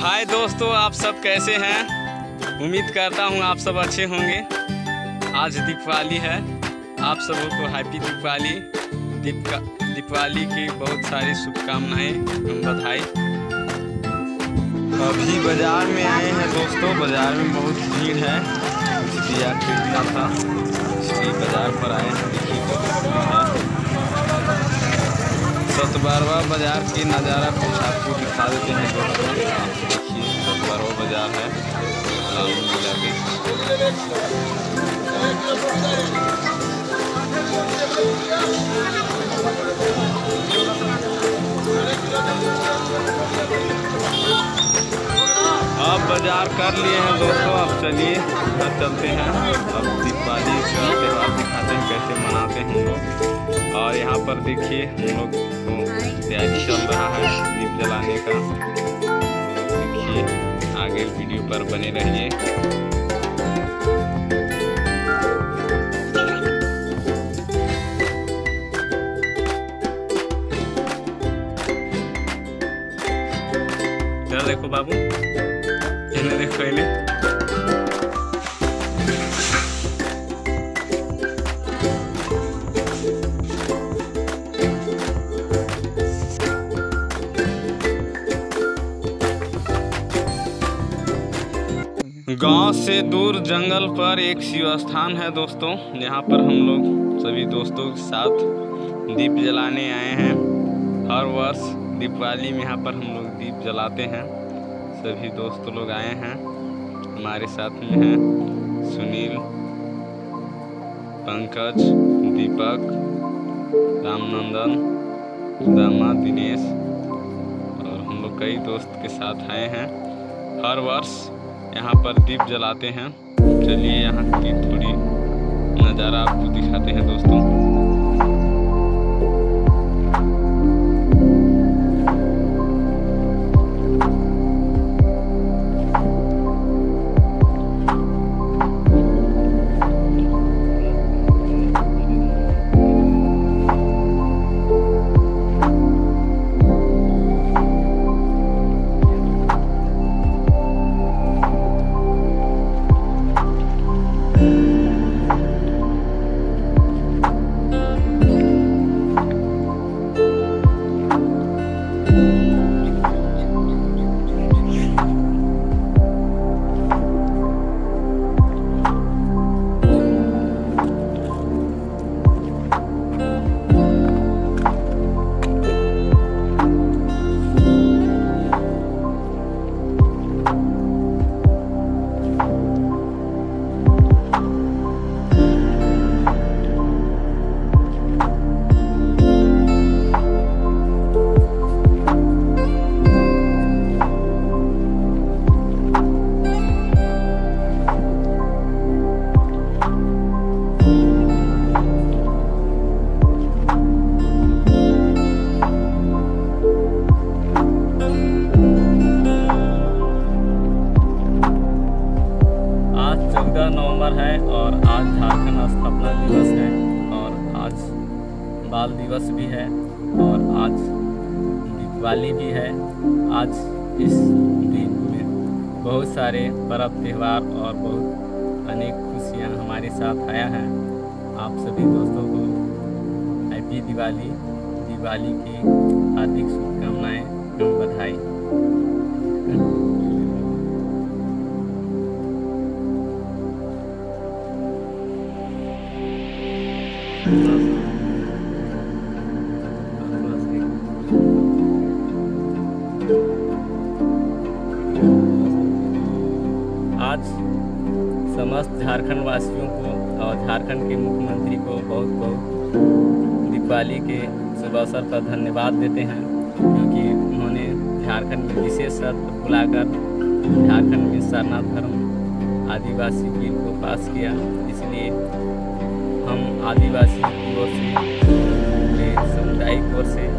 हाय दोस्तों, आप सब कैसे हैं? उम्मीद करता हूँ आप सब अच्छे होंगे। आज दीपावली है, आप सबों को हैप्पी दीपावली। दीपावली की बहुत सारी शुभकामनाएं एवं बधाई। अभी बाज़ार में आए हैं दोस्तों, बाज़ार में बहुत भीड़ है, दिया खरीदना था इसलिए बाज़ार पर आए हैं। सतबरव बाज़ार की नज़ारा कुछ आपको दिखा देते हैं दोस्तों। देखिए सतबरव बाज़ार है, लालू मेला भी। अब बाज़ार कर लिए हैं दोस्तों, अब चलिए घर चलते हैं। अब दीपावली का त्यौहार दिखाते हैं कैसे मनाते हैं हम लोग। और यहाँ पर देखिए हम लोग तैयारी चल रहा है दीप जलाने का। देखिए आगे वीडियो पर बने रहिए। इधर देखो बाबू, इन्हें देखो, इन्हें गांव से दूर जंगल पर एक शिव स्थान है दोस्तों। यहाँ पर हम लोग सभी दोस्तों के साथ दीप जलाने आए हैं। हर वर्ष दीपावली में यहाँ पर हम लोग दीप जलाते हैं। सभी दोस्त लोग आए हैं, हमारे साथ में हैं सुनील, पंकज, दीपक, रामनंदन, दामा, दिनेश और हम लोग कई दोस्त के साथ आए हैं। हर वर्ष यहाँ पर दीप जलाते हैं। चलिए यहाँ की थोड़ी नज़ारा आपको दिखाते हैं दोस्तों। नवंबर है और आज झारखंड स्थापना दिवस है और आज बाल दिवस भी है और आज दीपावली भी है। आज इस दिन में बहुत सारे पर्व त्यौहार और बहुत अनेक खुशियां हमारे साथ आया है। आप सभी दोस्तों को हैप्पी दिवाली की हार्दिक शुभकामनाएं एवं बधाई। आज समस्त झारखंड वासियों को और झारखंड के मुख्यमंत्री को बहुत बहुत दीपावली के शुभ अवसर पर धन्यवाद देते हैं, क्योंकि उन्होंने झारखंड में विशेष सत्र बुलाकर झारखंड में सरना धर्म आदिवासी बिल को पास किया। इसलिए हम आदिवासी की ओर से, पूरे समुदाय की ओर से